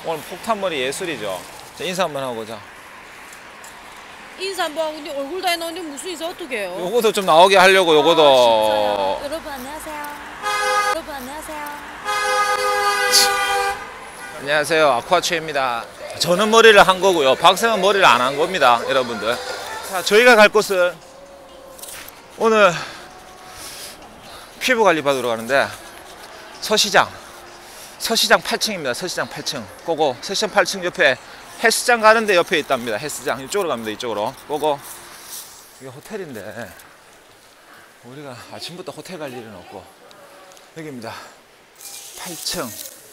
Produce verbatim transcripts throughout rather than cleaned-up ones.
오늘 폭탄머리 예술이죠. 자, 인사 한번 하고 자. 인사 한번 하고 얼굴 다 해놓는데 무슨 인사 어떻게 해요? 요것도 좀 나오게 하려고 요것도. 아, 여러분 안녕하세요. 여러분 안녕하세요. 안녕하세요. 아쿠아추입니다. 저는 머리를 한 거고요. 박쌤은 머리를 안 한 겁니다. 여러분들. 자, 저희가 갈 곳은 오늘 피부 관리 받으러 가는데 서시장. 서시장 팔 층입니다. 서시장 팔 층. 고고. 서시장 팔 층 옆에 헬스장 가는데 옆에 있답니다. 헬스장. 이쪽으로 갑니다. 이쪽으로. 고고. 이게 호텔인데 우리가 아침부터 호텔 갈 일은 없고 여기입니다. 팔 층.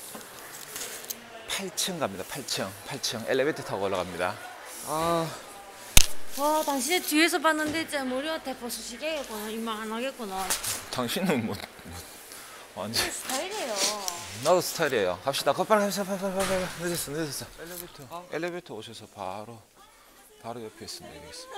팔 층 갑니다. 팔 층. 팔 층. 엘리베이터 타고 올라갑니다. 아. 와, 당신의 뒤에서 봤는데 진짜 머리가 대포수시겠구나. 이만하겠구나. 당신은 뭐, 뭐 완전 스타일이에요. 나도 스타일이에요. 갑시다. 거 빨리 갑시다. 빨리 빨리 빨리 빨리. 늦었어 늦었어. 엘리베이터. 어? 엘리베이터 오셔서 바로 바로 옆에 있습니다. 여기 있습니다.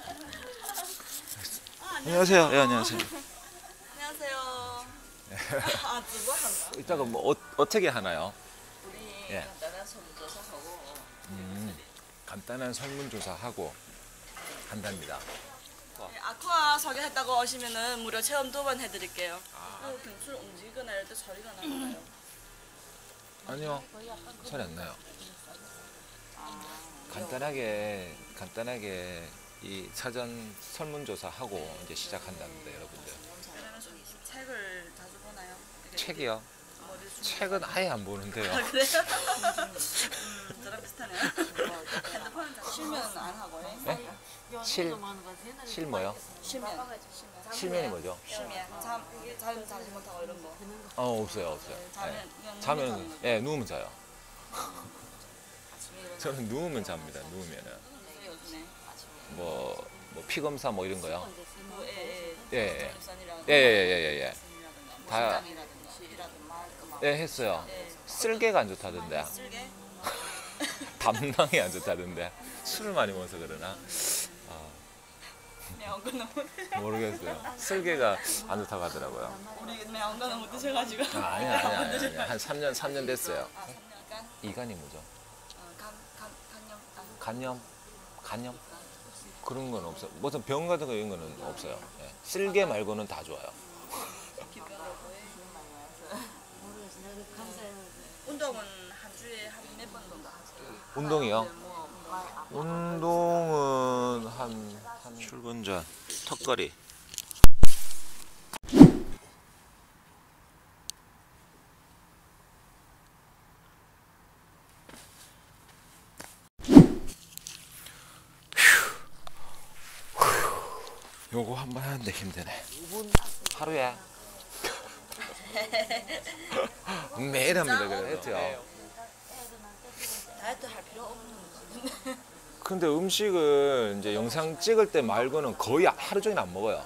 네. 안녕하세요. 예, 안녕하세요. 안녕하세요. 아, 누구 한다? 이따가 뭐 어, 어떻게 하나요? 우리 예. 간단한 설문조사하고 음, 간단한 설문조사하고 한답니다. 네, 아쿠아 소개했다고 오시면은 무료 체험 두 번 해드릴게요. 아. 병출 움직이거나 이럴 때 소리가 나나요? 아니요, 소리 안 나요. 간단하게 간단하게 이 사전 설문조사하고 이제 시작한답니다, 여러분들. 그러면 책을 자주 보나요? 책이요? 책은 아예 안 보는데요. 아, 그래요? 음, 저랑 비슷하네요. 핸드폰은 잘 실면 안 하고요. 네? 실, 실 뭐요? 실면. 실면이 뭐죠? 실면. 잠, 이게 잠 자지 못하고 이런 거. 어, 없어요, 없어요. 자면 네. 그냥 자면, 누우면 자는 예, 누우면 자요. 저는 누우면 잡니다, 누우면은. 요즘에. 뭐, 뭐, 피검사 뭐 이런 거요? 뭐, 예, 예, 예. 예. 예, 예, 예, 예, 예. 다, 다. 예, 했어요. 쓸개가 안 좋다던데. 쓸개? 담낭이 안 좋다던데. 술을 많이 먹어서 그러나? 매운 거 너무 모르겠어요. 쓸개가 안 좋다고 하더라고요. 우리 매운 거 너무 드셔가지고. 아, 아니야, 아니야, 아니야, 아니야. 한 삼 년, 삼 년 됐어요. 아, 삼 년간? 이간이 뭐죠? 어, 간, 간, 간염? 아, 간염? 간염? 그런 건 없어요. 무슨 병 같은 거 이런 거는 없어요. 예. 쓸개 말고는 다 좋아요. 운동은 한 주에 한 몇 번 정도 하세요? 운동이요? 뭐, 뭐, 운동은 한, 한 출근 전 턱걸이. 요거 한 번 하는데 힘드네. 하루에 매일 합니다. 그래요. 다이어트 할 필요 없는 근데 음식을 이제 영상 찍을 때 말고는 거의 하루 종일 안 먹어요.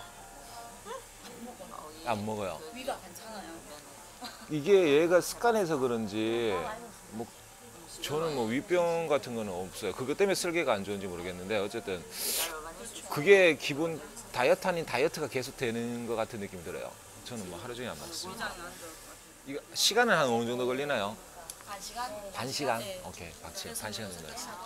안 먹어요. 위가 괜찮아요. 이게 얘가 습관해서 그런지 뭐 저는 뭐 위병 같은 거는 없어요. 그것 때문에 쓸개가 안 좋은지 모르겠는데 어쨌든 그게 기본 다이어트 아닌 다이어트가 계속 되는 것 같은 느낌이 들어요. 저는 뭐 하루 종일 안 먹습니다. 위장이 안 좋을 것 같아요. 이거 시간은 한 어느 정도 걸리나요? 반 시간? 반 시간? 네. 오케이, 박치 반 시간 정도 했어요.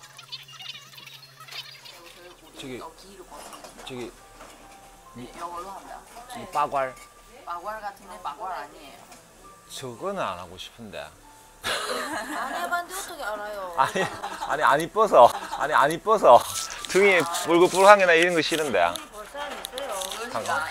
저기 저기 이걸로 한다. 이 빠괄 마괄 같은데 마괄 아니에요. 저거는 안 하고 싶은데. 안 해봤는데 어떻게 알아요? 아니 아니 안 이뻐서 아니 안 이뻐서 등이 뿔긋뿔한 게나 이런 거 싫은데. 볼 사람 있어요. 잠깐.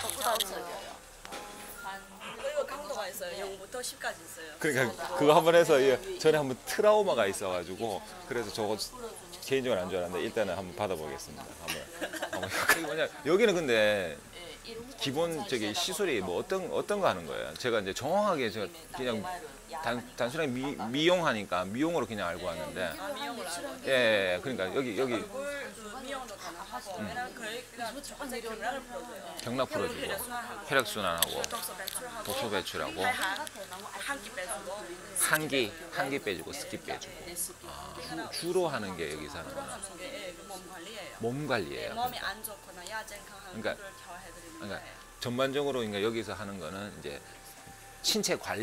그리고 강도가 있어요. 영부터 십까지 있어요. 그러니까 그거 한번 해서 이- 전에 한번 트라우마가 있어가지고 그래서 저거 개인적으로 안 좋아하는데 일단은 한번 받아보겠습니다. 한번. 한번. 여기 뭐냐, 여기는 근데 기본 저기 시술이 뭐 어떤 어떤 거 하는 거예요? 제가 이제 정확하게 제가 그냥 단 단순하게 미, 미용하니까 미용으로 그냥 알고 왔는데. 아, 미용을 알고. 예, 예, 예. 그러니까 여기 여기 얼굴 그 미용도 가능하고 왜냐면 거의 그냥 첫 번째 경락을 풀어줘요. 경락 풀어주고 혈액순환하고 혈액 순환하고 독소 배출하고 독소 배출하고 한끼 빼주고 한기 한기 빼주고 습기 빼주고. 아, 주, 주로 하는 게 여기서 하는 거나 게 몸 관리예요. 몸 관리예요. 몸이 안 좋거나 야健康한 그러니까- 거를 케어해드리는 그러니까 거예요. 전반적으로 그러니까 여기서 하는 거는 이제 신체 관리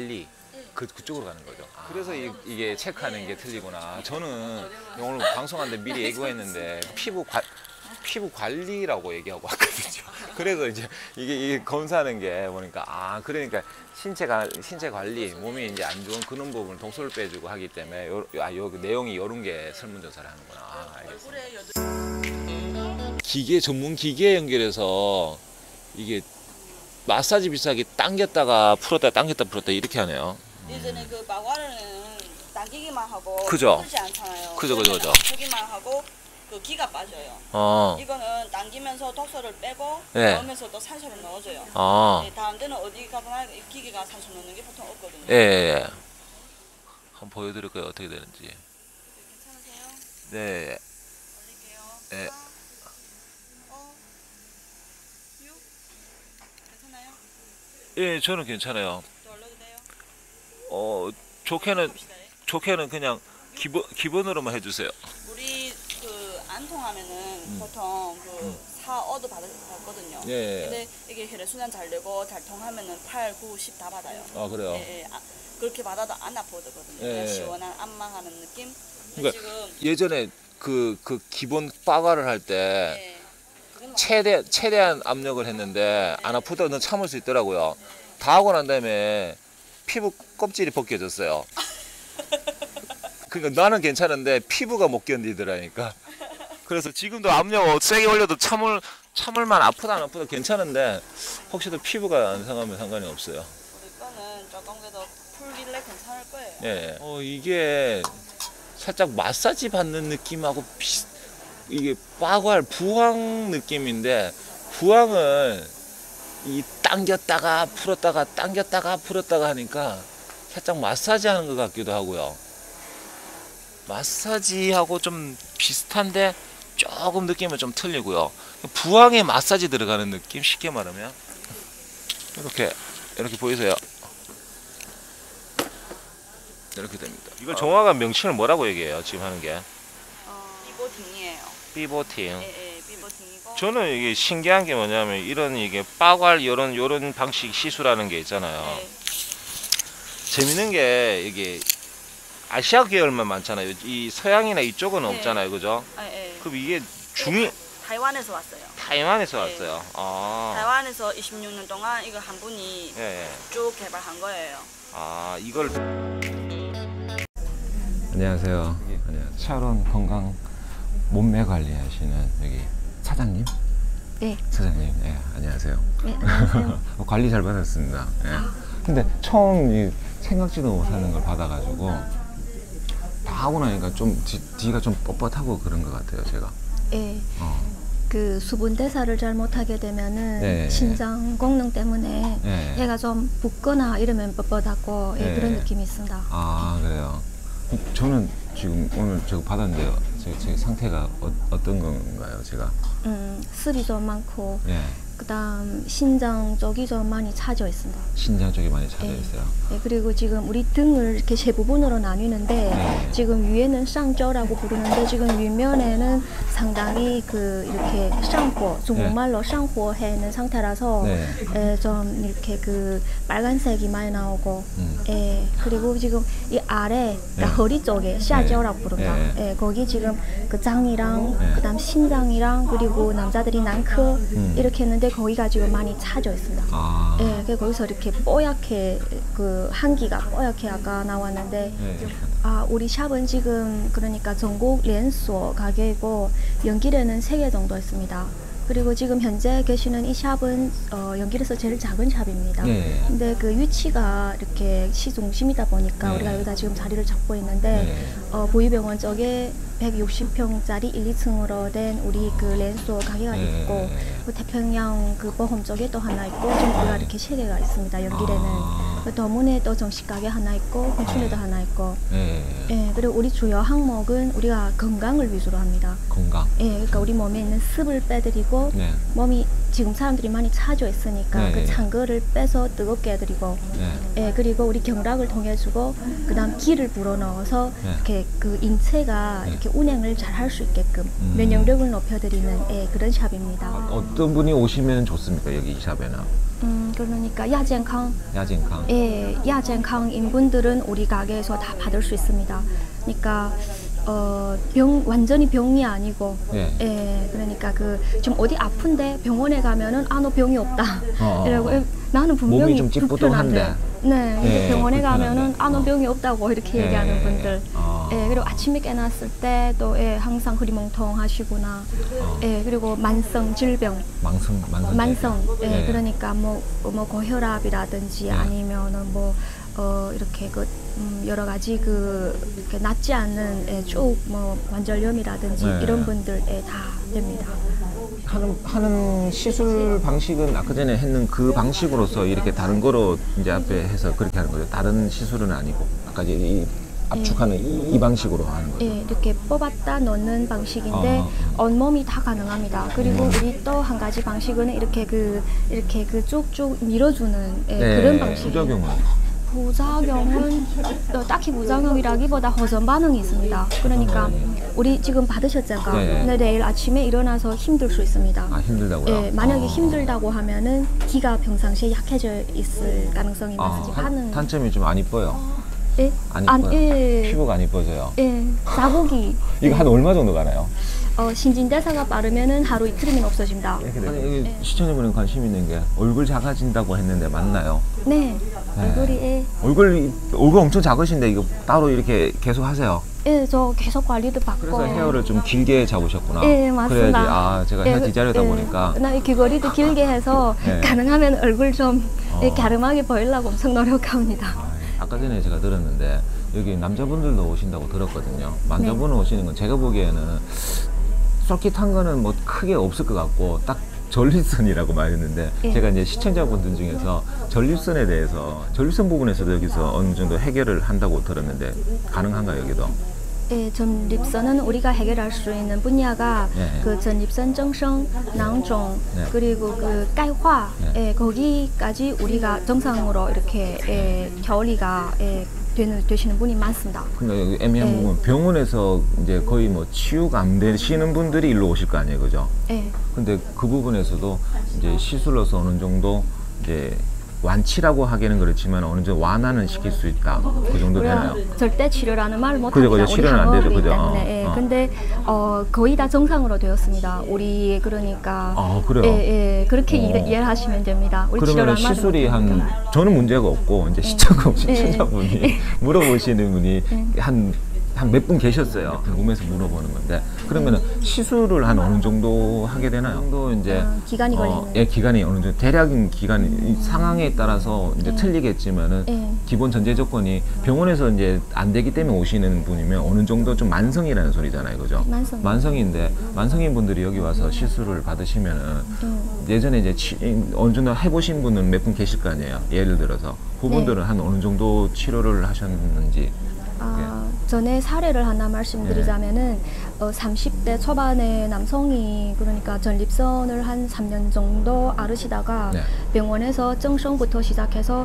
그 그쪽으로 가는 거죠. 그래서 이, 이게 체크하는 게 틀리구나. 저는 오늘 방송하는데 미리 예고했는데 피부 관 피부 관리라고 얘기하고 왔거든요. 그래서 이제 이게, 이게 검사하는 게 보니까 아 그러니까 신체 가, 신체 관리 몸이 이제 안 좋은 그런 부분을 독소를 빼주고 하기 때문에 요, 아, 요 내용이 이런 게 설문조사를 하는구나. 아, 알겠습니다. 기계 전문 기계 연결해서 이게 마사지 비슷하게 당겼다가 풀었다 당겼다 풀었다 이렇게 하네요. 예전에 그 마과는 당기기만 하고 그죠? 풀지 않잖아요. 그죠, 그죠, 그죠. 풀기만 하고 그 기가 빠져요. 어. 이거는 당기면서 독소를 빼고 네. 넣으면서 또 산소를 넣어줘요. 아. 네, 다음 때는 어디 가거나 이 기계가 산소 넣는 게 보통 없거든요. 예, 예, 예. 한번 보여드릴까요? 어떻게 되는지. 괜찮으세요? 네. 올릴게요. 예. 사, 오, 육. 괜찮아요? 예, 저는 괜찮아요. 또 올려도 돼요? 어, 좋게는 봅시다. 좋게는 그냥 기본 기본으로만 해주세요. 물이 그 안 통하면은 보통 그 사, 오도 받, 받거든요. 예, 예. 근데 이게 혈액순환 잘 되고 잘 통하면은 팔, 구, 십 다 받아요. 아 그래요? 예, 예. 아, 그렇게 받아도 안 아프거든요. 예, 그냥 예. 시원한 안마하는 느낌. 그러니까 지금 예전에 그 그 기본 빠가를 할 때 예. 그건 최대 최대한 압력을 했는데 안 아프다는 참을 수 있더라고요. 다 하고 난 다음에 피부 껍질이 벗겨졌어요. 그러니까 나는 괜찮은데 피부가 못 견디더라니까. 그래서 지금도 압력 세게 올려도 참을 참을만 아프다 안 아프다 괜찮은데 혹시도 피부가 안 상하면 상관이 없어요. 우리 거는 조금 그래도 풀길래 괜찮을 거예요. 예. 어 이게 살짝 마사지 받는 느낌하고 비슷. 이게 빠괄 부항 느낌인데 부항을 이 당겼다가 풀었다가 당겼다가 풀었다가 하니까 살짝 마사지 하는 것 같기도 하고요. 마사지하고 좀 비슷한데 조금 느낌은 좀 틀리고요. 부항에 마사지 들어가는 느낌 쉽게 말하면 이렇게 이렇게 보이세요? 이렇게 됩니다. 이걸 정확한 명칭을 뭐라고 얘기해요? 지금 하는 게 어, 비보팅이에요. 비보팅. 예, 예, 비보팅이고. 저는 이게 신기한 게 뭐냐면 이런 이게 빠괄 이런 이런 방식 시술하는 게 있잖아요. 예. 재밌는 게 이게 아시아 계열만 많잖아요. 이 서양이나 이쪽은 네. 없잖아요, 그죠? 아, 예. 그럼 이게 중이 타이완에서 왔어요. 타이완에서 네. 왔어요. 아, 타이완에서 이십육 년 동안 이거 한 분이 예, 예. 쭉 개발한 거예요. 아 이걸. 안녕하세요. 안녕하세요. 샤론 건강 몸매 관리하시는 여기 사장님? 네. 사장님, 예, 안녕하세요. 네, 안녕하세요. 어, 관리 잘 받았습니다. 예. 근데 처음 이 생각지도 못하는 걸 받아가지고 다 하고 나니까 좀 뒤, 뒤가 좀 뻣뻣하고 그런 것 같아요, 제가. 예. 어. 그 수분 대사를 잘 못하게 되면은 네. 신장功能 때문에 네. 얘가 좀 붓거나 이러면 뻣뻣하고 예, 네. 그런 느낌이 있습니다. 아 그래요. 저는 지금 오늘 저거 받았는데요. 제, 제 상태가 어, 어떤 건가요, 제가? 음, 습이 좀 많고 예. 그다음 신장 쪽이 좀 많이 차져 있습니다. 신장 쪽이 많이 차져 네. 있어요. 예, 그리고 지금 우리 등을 이렇게 세 부분으로 나뉘는데 네. 지금 위에는 쌍저라고 부르는데 지금 윗면에는 상당히 그 이렇게 쌍호, 중국말로 쌍호 해 있는 상태라서 네. 예, 좀 이렇게 그 빨간색이 많이 나오고 음. 예, 그리고 지금 이 아래 네. 허리 쪽에 샤저라고 부릅니다. 네. 예, 거기 지금 그 장이랑 네. 그다음 신장이랑 그리고 남자들이 난크 음. 이렇게 했는데 거기가 지금 많이 차져 있습니다. 아. 예, 그 거기서 이렇게 뽀얗게 그 한기가 뽀얗게 아까 나왔는데 네. 아 우리 샵은 지금 그러니까 전국連鎖 가게이고 연길에는 세 개 정도 있습니다. 그리고 지금 현재 계시는 이 샵은 어, 연길에서 제일 작은 샵입니다. 네. 근데 그 위치가 이렇게 시중심이다 보니까 네. 우리가 여기다 지금 자리를 잡고 있는데 네. 어, 보이병원 쪽에 백육십 평짜리 일, 이 층으로 된 우리 그 랜소 가게가 네. 있고 그 태평양 그 보험 쪽에 또 하나 있고 지금 우리가 이렇게 세 개가 있습니다. 연길에는 아. 그 더문에 또 정식 가게 하나 있고 홍춘에도 하나 있고 네. 예, 그리고 우리 주요 항목은 우리가 건강을 위주로 합니다. 건강. 예, 그러니까 우리 몸에 있는 습을 빼드리고 네. 몸이 지금 사람들이 많이 차져 있으니까 네, 그 네. 찬 거를 빼서 뜨겁게 해드리고 네. 예, 그리고 우리 경락을 통해주고 그다음 기를 불어넣어서 네. 이렇게 그 인체가 네. 이렇게 운행을 잘 할 수 있게끔 음. 면역력을 높여드리는 예, 그런 샵입니다. 어떤 분이 오시면 좋습니까? 여기 이 샵에는. 음, 그러니까 야健康, 야健康. 예, 야健康인 분들은 우리 가게에서 다 받을 수 있습니다. 그러니까 어, 병 완전히 병이 아니고, 예. 예, 그러니까 그 좀 어디 아픈데 병원에 가면은 아 너 병이 없다. 어, 어, 이러고 어. 나는 분명히 몸이 좀 찌뿌둥한데. 불편한데. 네, 근데 예, 병원에 불편한데. 가면은 아 너 어. 병이 없다고 이렇게 예, 얘기하는 분들. 어. 예, 그리고 아침에 깨났을 때 또 예, 항상 흐리멍텅하시구나. 어. 예, 그리고 만성 질병. 만성 만성. 만성, 예, 예. 그러니까 뭐, 뭐 고혈압이라든지 예. 아니면은 뭐 어, 이렇게 그 음, 여러 가지 그 이렇게 낫지 않는 예, 쭉뭐 관절염이라든지 예. 이런 분들 예, 다 됩니다. 하는 하는 시술 방식은 아까 전에 했는 그 방식으로서 이렇게 다른 거로 이제 앞에 해서 그렇게 하는 거죠. 다른 시술은 아니고 아까 이제 이 압축하는 이, 이 방식으로 하는 거죠. 예, 이렇게 뽑았다 넣는 방식인데 어. 온몸이 다 가능합니다. 그리고 음. 우리 또 한 가지 방식은 이렇게 그 이렇게 그 쭉쭉 밀어주는 예, 네, 그런 방식. 부작용은 부작용은 어, 딱히 부작용이라기보다 호전 반응이 있습니다. 그러니까 우리 지금 받으셨잖아요. 네. 근데 내일 아침에 일어나서 힘들 수 있습니다. 아 힘들다고요? 예, 만약에 어. 힘들다고 하면은 기가 평상시에 약해져 있을 가능성이 아, 많습니다. 단, 반응. 단점이 좀 안 이뻐요. 예? 안 안- 이뻐요. 예. 피부가 안 이뻐져요. 예, 자국이 이거 한 얼마 정도 가나요? 어, 신진대사가 빠르면은 하루 이틀이면 없어집니다. 아니, 이게 시청자분이 관심 있는 게 얼굴 작아진다고 했는데 맞나요? 네, 얼굴이 예, 얼굴 얼굴 엄청 작으신데 이거 따로 이렇게 계속 하세요. 예, 저 계속 관리도 받고. 그래서 헤어를 좀 길게 잡으셨구나. 예, 맞습니다. 그래야지 아 제가 헤어 예, 디자이너다 예, 보니까 나 이 귀걸이도 길게 해서 예. 가능하면 얼굴 좀 어. 예, 갸름하게 보이려고 엄청 노력합니다. 아까 전에 제가 들었는데 여기 남자분들도 오신다고 들었거든요. 남자분은 네. 오시는 건 제가 보기에는 쏠깃한 거는 뭐 크게 없을 것 같고 딱 전립선이라고 말했는데 예. 제가 이제 시청자분들 중에서 전립선에 대해서 전립선 부분에서도 여기서 어느 정도 해결을 한다고 들었는데 가능한가요 여기도? 예, 전립선은 우리가 해결할 수 있는 분야가 예. 그 전립선 정성, 낭종, 네. 그리고 그钙화, 네. 예, 거기까지 우리가 정상으로 이렇게 예, 겨울이가 예, 되는 되시는 분이 많습니다. 근데 여기 애매한 예. 부분 병원에서 이제 거의 뭐 치유가 안 되시는 분들이 일로 오실 거 아니에요, 그죠? 예, 근데 그 부분에서도 이제 시술로서 어느 정도 이제 완치라고 하기는 그렇지만 어느 정도 완화는 시킬 수 있다. 그 정도 되나요? 우리가 절대 치료라는 말을 못 그죠, 합니다. 그죠. 우리 치료는 안 되죠, 학업이기 그죠. 때문에. 어, 예, 어. 근데 어, 거의 다 정상으로 되었습니다. 우리 그러니까 아, 그래요? 예, 예, 그렇게 어. 이해, 이해를 하시면 됩니다. 우리 그러면 치료라는 말을 시술이 못 한 하니까. 저는 문제가 없고 이제 시청자 시청자분이 물어보시는 분이 한 한 몇 분 계셨어요. 궁금해서 물어보는 건데 그러면은 시술을 한 어느 정도 하게 되나요? 정도 이제 아, 기간이 걸리는. 예, 기간이 어느 정도 대략인 기간이 이 상황에 따라서 이제 틀리겠지만은 예. 기본 전제 조건이 병원에서 이제 안 되기 때문에 오시는 분이면 어느 정도 좀 만성이라는 소리잖아요, 그죠? 만성. 만성인데 만성인 분들이 여기 와서 시술을 받으시면은 음. 예전에 이제 치, 어느 정도 해보신 분은 몇 분 계실 거 아니에요. 예를 들어서 그분들은 네. 한 어느 정도 치료를 하셨는지. 아, 전에 사례를 하나 말씀드리자면은 어, 삼십 대 초반의 남성이 그러니까 전립선을 한 삼 년 정도 앓으시다가 네. 병원에서 정성부터 시작해서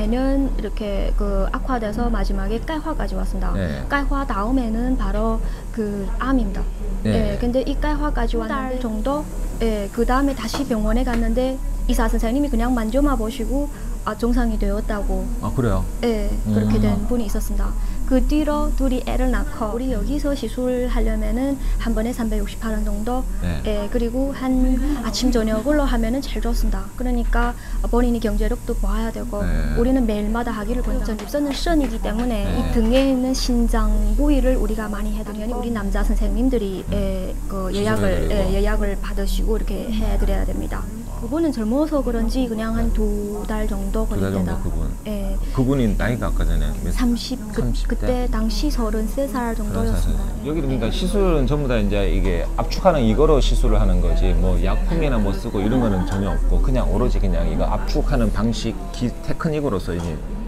매년 이렇게 그 악화돼서 마지막에钙화까지 왔습니다. 네. 钙화 다음에는 바로 그 암입니다. 네. 예, 근데 이钙화까지 왔는데 달 정도 예, 그 다음에 다시 병원에 갔는데 의사 선생님이 그냥 만져만 보시고 아, 정상이 되었다고 아 그래요? 예, 그렇게 음. 된 분이 있었습니다. 그 뒤로 둘이 애를 낳고 우리 여기서 시술하려면은 한 번에 삼백육십팔 원 정도 네. 예, 그리고 한 아침 저녁으로 하면은 제일 좋습니다. 그러니까 본인이 경제력도 봐야 되고 네. 우리는 매일마다 하기를 권장. 전립선은 선이기 때문에 네. 이 등에 있는 신장 부위를 우리가 많이 해드리니 우리 남자 선생님들이 예, 그 예약을 시술해드리고. 예, 예약을 받으시고 이렇게 해드려야 됩니다. 그분은 젊어서 그런지 그냥 한 두 달 정도 두 달 걸립니다. 정도 그분. 예, 그분이 나이가 아까 전에 몇 삼십, 그, 삼십 대? 그때 당시 서른세 살 정도였습니다. 여기 그러니까 시술은 전부 다 이제 이게 압축하는 이거로 시술을 하는 거지 뭐 약품이나 뭐 쓰고 이런 거는 전혀 없고 그냥 오로지 그냥 이거 압축하는 방식 기, 테크닉으로서 이제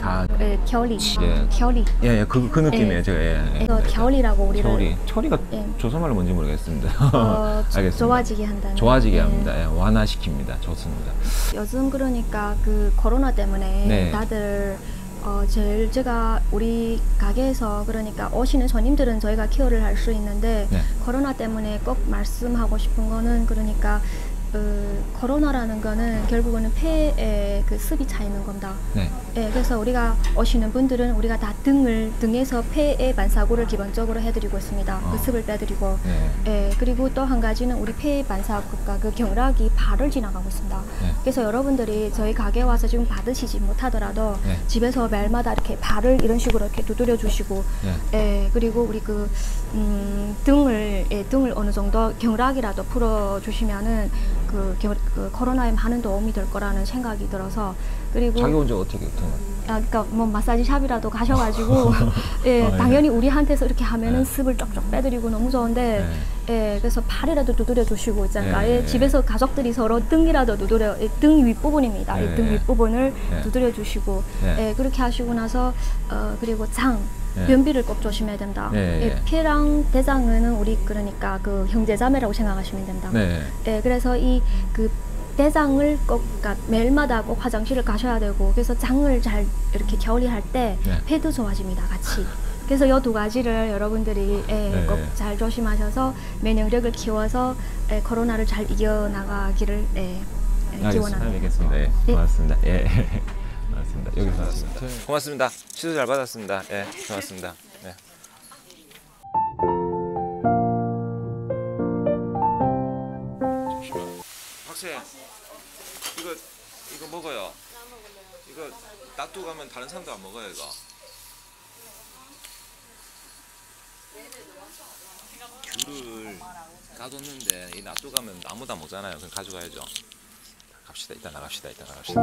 다 예, 겨울이. 예. 겨울이. 예, 예, 그, 그 느낌이에요. 예. 제가 예. 예. 그래서 겨울이라고 우리를 겨울이. 철이가 예. 조선말로 뭔지 모르겠습니다. 어, 알겠습니다. 좋아지게 한다는. 좋아지게 예. 합니다. 예, 완화시킵니다. 좋습니다. 요즘 그러니까 그 코로나 때문에 네. 다들 어 제일 제가 우리 가게에서 그러니까 오시는 손님들은 저희가 케어를 할 수 있는데 네. 코로나 때문에 꼭 말씀하고 싶은 거는 그러니까 어, 코로나라는 거는 결국은 폐에 그 습이 차 있는 겁니다. 네. 예, 그래서 우리가 오시는 분들은 우리가 다 등을 등에서 폐의 반사구를 기본적으로 해드리고 있습니다. 어. 그 습을 빼드리고. 네. 예, 그리고 또 한 가지는 우리 폐의 반사구가 그 경락이 발을 지나가고 있습니다. 네. 그래서 여러분들이 저희 가게 와서 지금 받으시지 못하더라도 네. 집에서 매일마다 이렇게 발을 이런 식으로 이렇게 두드려 주시고, 네. 예, 그리고 우리 그 음, 등을 예, 등을 어느 정도 경락이라도 풀어 주시면은 그, 겨, 그 코로나에 많은 도움이 될 거라는 생각이 들어서 그리고 자기 혼자 어떻게 어떻게? 아, 그러니까 뭐 마사지 샵이라도 가셔가지고 예, 어, 예. 당연히 우리한테서 이렇게 하면은 네. 습을 쪽쪽 빼드리고 너무 좋은데 예, 그래서 팔이라도 두드려 주시고 있잖아요. 네, 예, 네. 집에서 가족들이 서로 등이라도 두드려 예, 등 윗부분입니다. 네, 예, 등 네. 윗부분을 네. 두드려 주시고 네. 예, 그렇게 하시고 나서 어, 그리고 장 네. 변비를 꼭 조심해야 된다. 네, 예, 네. 폐랑 대장은 우리 그러니까 그 형제자매라고 생각하시면 된다. 네. 예, 그래서 이 그 대장을 꼭 그러니까 매일마다 꼭 화장실을 가셔야 되고 그래서 장을 잘 이렇게 겨울이할 때 네. 폐도 좋아집니다 같이. 그래서 이 두 가지를 여러분들이 예, 네. 꼭 잘 조심하셔서 면역력을 키워서 예, 코로나를 잘 이겨나가기를 예, 예, 알겠습니다. 기원합니다. 알겠습니다. 예. 네. 고맙습니다. 예. 고맙습니다. 여기서 고맙습니다. 고맙습니다. 시도 잘 받았습니다. 예. 고맙습니다. 네. 학생 이거 이거 먹어요. 이거 놔두고 가면 다른 사람도 안 먹어요 이거. 귤을 까뒀는데 이 놔두고 가면 아무도 안 먹잖아요. 그럼 가져가야죠. 갑시다. 이따 나갑시다. 이따 나갑시다.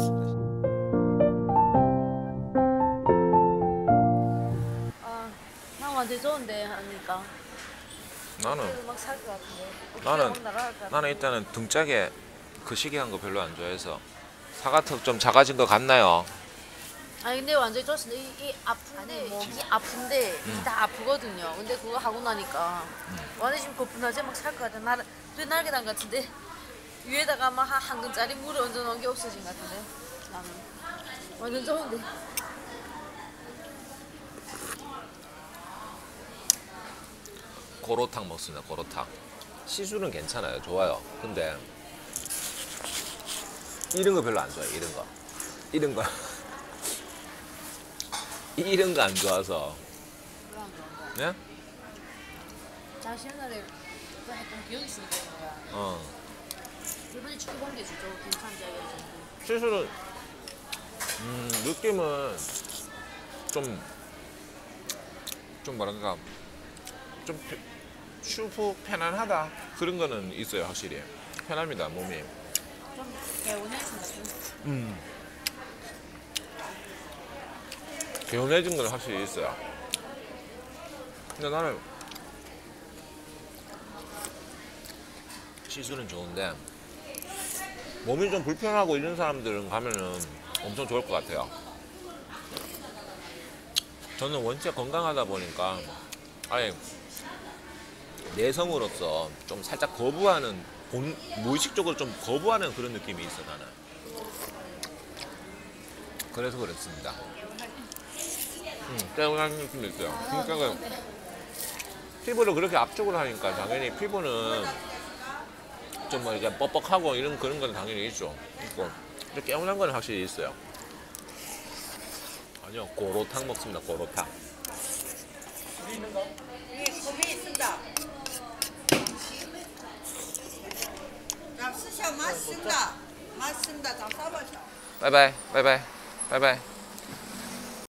아, 나 완전 좋은데 하니까 나는 막 살 것 같은데. 나는 날아갈 것 같아. 나는 일단은 등짝에 그 시계한 거 별로 안 좋아해서 사과턱 좀 작아진 것 같나요? 아니 근데 완전 좋습니다. 이, 이 아픈데 목이 아픈데 다 아프거든요. 근데 그거 하고 나니까 완전 지금 거품나지 막 살 것 같아. 날 그 날개단 같은데 위에다가 막 한 한 근짜리 물을 얹어 놓은 게 없어진 것 같은데 나는 완전 좋은데. 고로탕 먹습니다. 고로탕. 시술은 괜찮아요. 좋아요. 근데 이런 거 별로 안 좋아해요. 이런 거. 이런 거. 이런 거 안 좋아서. 왜안 좋은 거야? 네? 다시 옛날에 그거 했던 기억이 있으니까 그런 거야. 어. 이번에 축구 관계 주죠. 괜찮지 알려줘. 시술은 음, 느낌은 좀, 좀 뭐랄까, 좀 펴- 슈프 편안하다. 그런 거는 있어요, 확실히. 편합니다, 몸이. 좀 개운해지지. 음. 개운해진 건 확실히 있어요. 근데 나는 시술은 좋은데 몸이 좀 불편하고 이런 사람들은 가면은 엄청 좋을 것 같아요. 저는 원체 건강하다 보니까 아예 내성으로서 좀 살짝 거부하는 본, 무의식적으로 좀 거부하는 그런 느낌이 있어 나는. 그래서 그렇습니다. 음, 깨우는 느낌이 있어요. 그러니까 피부를 그렇게 앞쪽으로 하니까 당연히 피부는 좀 뭐 이렇게 뻑뻑하고 이런 그런 건 당연히 있죠. 있고 근데 깨우는 건 확실히 있어요. 아니요, 고로탕 먹습니다. 고로탕. 자, 스셔 맛있습니다. 맛있습니다. 자, 싸봐셔. 바이바이, 바이바이, 바이바이.